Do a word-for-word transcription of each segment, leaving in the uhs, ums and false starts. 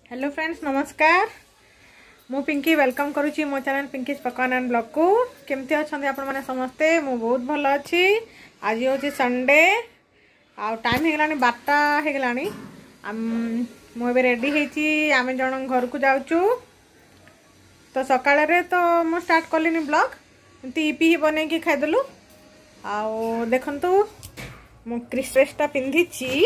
Hello friends नमस्कार मु Pinky welcome करुच्ची मो channel Pinky's Pakwan and blog को केमती अच्छा आपण मैंने समस्ते मु बहुत भल अच्छी आज हूँ संडे आ टाइम हो गलानी बारटा हो गलानी मुझे रेडी होती आम जन घर को जाऊँ तो सकाळ तो मु स्टार्ट कलिनी ब्लॉग एमती इपी ही बन की खाईदेलु आउ देखु मु क्रिसमसटा पिंधि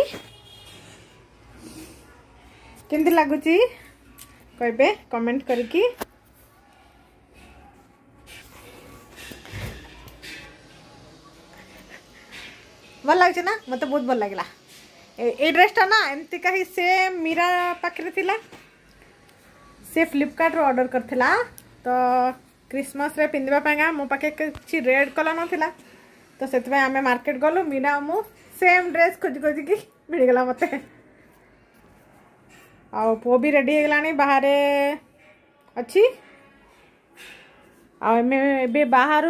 केमती लगुच कहे कमेंट करके भल लगे ना मत बहुत भल लगे ये ड्रेसटा ना एमती कहीं सेम मीरा पाखे थिला से फ्लिपकार्ट रो ऑर्डर करथिला तो क्रिसमस रे पिंधवा मो पाखे किसी रेड कलर नाला तो से आम मार्केट गलु मीरा मु सेम ड्रेस खोज खोज की मिलगला मत आउ पुओ भी रेडी हो गलानी बाहर अच्छी आमे बाहर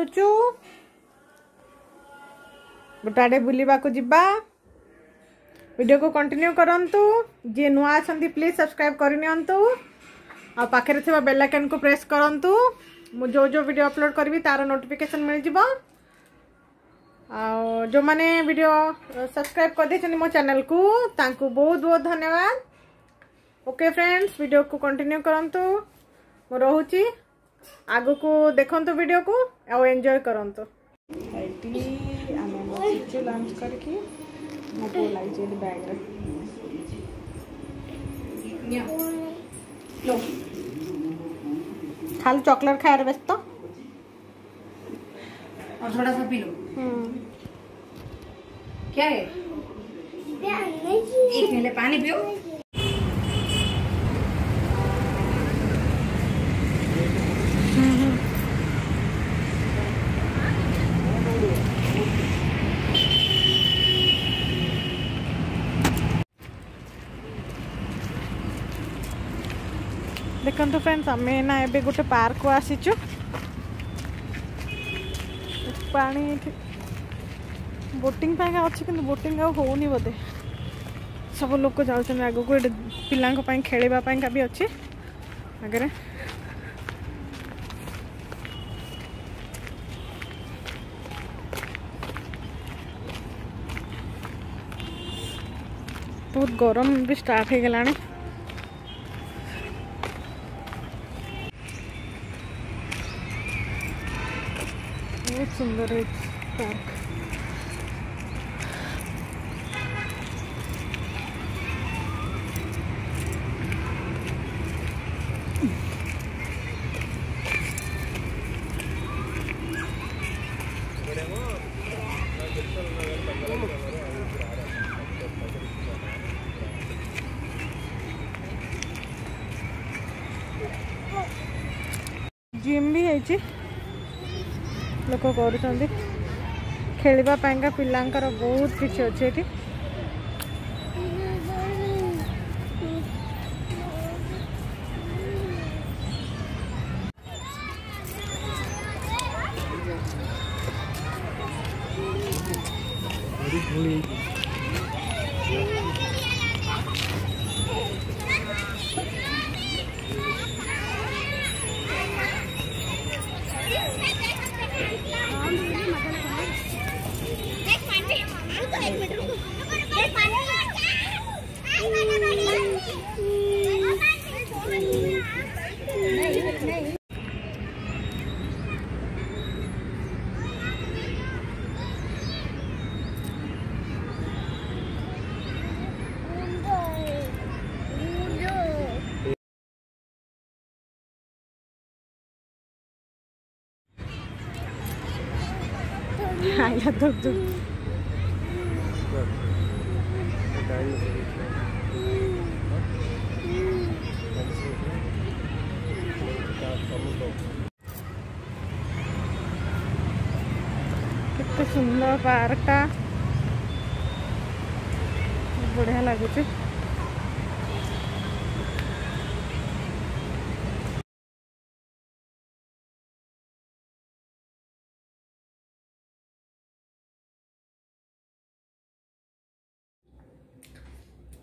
गोटे बुलवा को जिबा वीडियो को कंटिन्यू करंतु जे नुआ छंदी प्लीज सब्सक्राइब करनियंतु आ पाखे थिबा बेल आइकन को प्रेस करंतु मु जो जो वीडियो अपलोड करबी तार नोटिफिकेशन मिल जिवो आ जो माने वीडियो सब्सक्राइब कर देछन मो चैनल को तांको बहुत बहुत धन्यवाद। ओके फ्रेंड्स वीडियो को कंटिन्यू करंतु मो रहूची आगो को देखंतु वीडियो को आ एंजॉय करंतु आईटी आमे मो लंच करके मो को लाई जे बैग रे लो खाली चॉकलेट खायर व्यस्त और थोड़ा सा पी लो। हम्म क्या है एक मिनट पानी पियो। देखो फ्रेंड्स आम ना ए गोटे पार्क को आसीचु पानी बोटिंग अच्छी कि बोटिंग होनी बोधे सब लोग जाऊँ आग को पिला खेलवाई भी अच्छे आगे बहुत गरम भी स्टार्ट हो गलानी बहुत सुंदर है पार्क जिम भी है लोक कर खेलवा पिलांकर बहुत किसी अच्छे ये आइला दूर दूर कितने सुंदर पार्कटा बढ़िया लगुच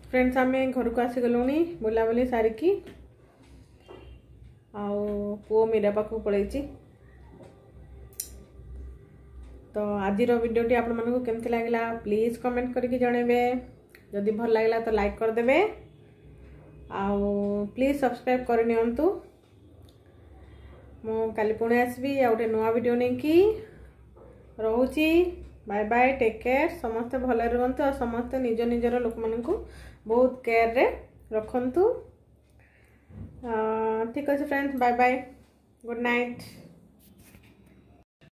फ्रेंड्स आम घर को आसीगलुणी बुलाबुली सारिकी आउ पुओ मीरा पाख पलैची। तो आज वीडियोटी आपण मानक केमती लागला प्लीज कमेंट करके जनइबे। जदि भल लागला तो लाइक करदेवे आउ प्लीज सब्सक्राइब कर नियंतु। मु काली पुणे आसबी आ गोटे नुआ वीडियो नहीं कि रोची। Bye bye take care. समस्ते भल रुहतु और समस्ते निज निजर लोक मानकु बहुत केयर रे रखंतु। ठीक अच्छे friends bye bye good night.